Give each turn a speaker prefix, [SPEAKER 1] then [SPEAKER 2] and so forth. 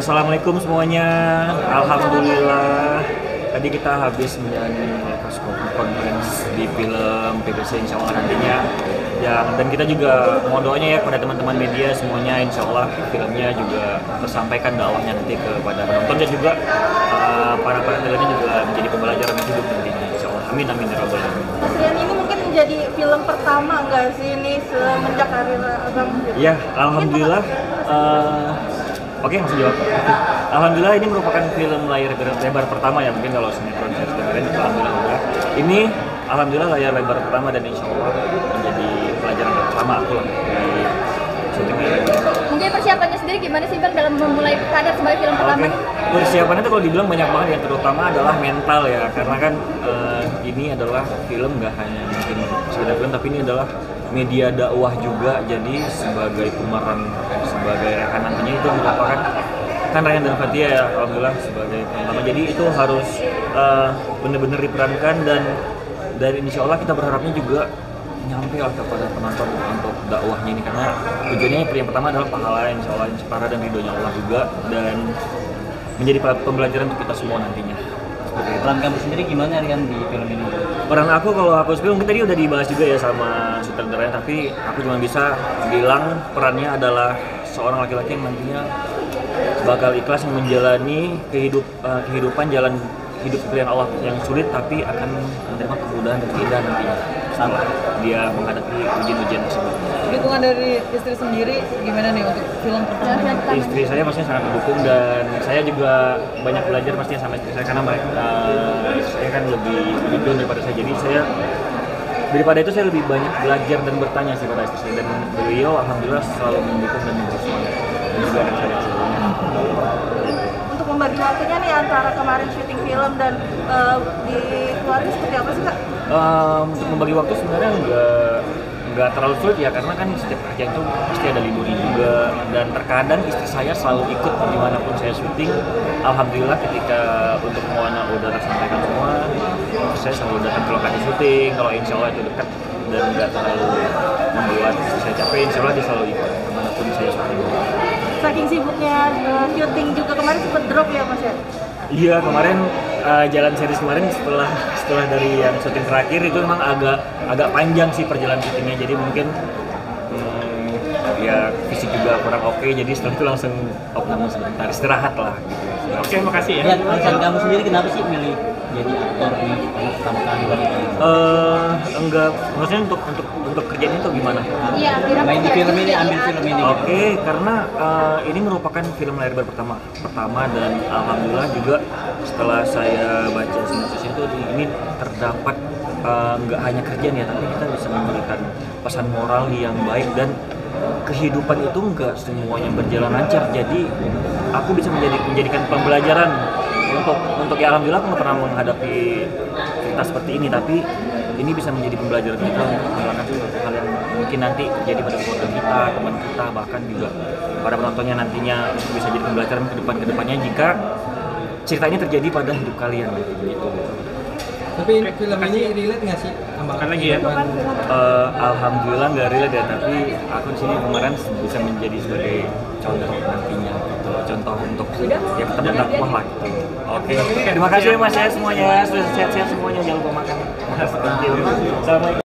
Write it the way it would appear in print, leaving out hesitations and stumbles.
[SPEAKER 1] Assalamualaikum semuanya. Alhamdulillah. Tadi kita habis menjalani press conference di film PPC insya Allah nantinya. Dan kita juga mohon doanya ya kepada teman-teman media semuanya, insya Allah filmnya juga tersampaikan dakwahnya nanti kepada penonton dan juga para penontonnya juga menjadi pembelajaran yang hidup nantinya, insya Allah. Amin amin ya rabbal alamin.
[SPEAKER 2] Ini mungkin menjadi film pertama nggak sih ini semenjak karir Abang?
[SPEAKER 1] Iya, alhamdulillah. Oke, langsung jawab. Alhamdulillah ini merupakan film layar lebar pertama ya, mungkin kalau sinetron saya dengerin alhamdulillah udah. Ini alhamdulillah layar lebar pertama dan insya Allah menjadi pelajaran pertama aku lah di syuting layar lebar.
[SPEAKER 2] Mungkin persiapannya sendiri gimana sih Bang dalam memulai karir sebagai film pertama?
[SPEAKER 1] Persiapannya itu kalau dibilang banyak banget ya, terutama adalah mental ya, karena kan ini adalah film nggak hanya mungkin sekedar film, tapi ini adalah media dakwah juga, jadi sebagai pemeran, sebagai rekan nantinya itu merupakan kan Ryan dan Fathia ya, alhamdulillah sebagai pertama, jadi itu harus benar-benar diperankan dan insya Allah kita berharapnya juga nyampe lah kepada penonton untuk dakwahnya ini, karena tujuannya yang pertama adalah pahala insya Allah, para dan ridhonya Allah juga, dan menjadi pembelajaran untuk kita semua nantinya.
[SPEAKER 3] Peran kamu sendiri gimana Rian di film ini?
[SPEAKER 1] Peran aku, kalau aku film mungkin tadi udah dibahas juga ya sama sutradaranya, tapi aku cuma bisa bilang perannya adalah seorang laki-laki yang nantinya bakal ikhlas menjalani kehidupan jalan hidup pilihan Allah yang sulit, tapi akan menerima kemudahan dan keindahan nantinya setelah dia menghadapi ujian-ujian tersebut.
[SPEAKER 4] Dukungan dari istri sendiri gimana nih untuk film pertama?
[SPEAKER 1] Istri saya pastinya sangat mendukung, dan saya juga banyak belajar pastinya sama istri saya, karena mereka saya kan lebih dulu daripada saya, jadi saya daripada itu saya lebih banyak belajar dan bertanya sih pada istri saya, dan beliau alhamdulillah selalu mendukung dan mendukung semuanya, dan juga anak saya sebelumnya.
[SPEAKER 2] Untuk membagi waktunya nih antara kemarin syuting film dan di keluarga seperti apa sih Kak?
[SPEAKER 1] Untuk membagi waktu sebenarnya nggak terlalu sulit ya, karena kan setiap kerjaan itu pasti ada liburnya juga, dan terkadang istri saya selalu ikut dimanapun saya syuting. Alhamdulillah ketika untuk Moana udah tersampaikan semua, saya selalu datang ke lokasi syuting, kalau insya Allah itu dekat dan nggak terlalu membuat istri saya capek, insya Allah dia selalu ikut dimanapun saya syuting.
[SPEAKER 2] Saking sibuknya syuting juga kemarin sempat drop ya Mas ya?
[SPEAKER 1] Iya, kemarin jalan series kemarin setelah dari yang syuting terakhir itu memang agak panjang sih perjalanan syutingnya, jadi mungkin ya fisik juga kurang oke, jadi setelah itu langsung opname sebentar, istirahat lah gitu.
[SPEAKER 3] Oke, makasih ya. Dan kamu sendiri kenapa sih milih jadi aktor ini pertama kali?
[SPEAKER 1] Enggak, maksudnya untuk kerjaan itu gimana?
[SPEAKER 2] Iya,
[SPEAKER 3] main di film ini, ambil film ini.
[SPEAKER 1] Oke, karena ini merupakan film layar lebar pertama dan alhamdulillah juga setelah saya baca sinopsisnya itu ini terdapat nggak hanya kerjaan ya, tapi kita bisa memberikan pesan moral yang baik, dan kehidupan itu nggak semuanya berjalan lancar, jadi aku bisa menjadikan pembelajaran untuk ya alhamdulillah aku nggak pernah menghadapi cerita seperti ini, tapi ini bisa menjadi pembelajaran kita untuk melakukan sesuatu hal yang mungkin nanti terjadi pada keluarga kita, teman kita, bahkan juga pada penontonnya nantinya bisa jadi pembelajaran kedepannya jika cerita ini terjadi pada hidup kalian gitu.
[SPEAKER 4] Tapi film ini relate nggak sih sama
[SPEAKER 3] lagi ya?
[SPEAKER 1] Alhamdulillah nggak relate ya, tapi aku di sini kemarin bisa menjadi sebagai contoh nantinya gitu, contoh untuk ya kita berdakwah lah gitu. Oke, terima kasih ya Mas ya semuanya, sehat-sehat semuanya, jangan lupa makan. Assalamualaikum.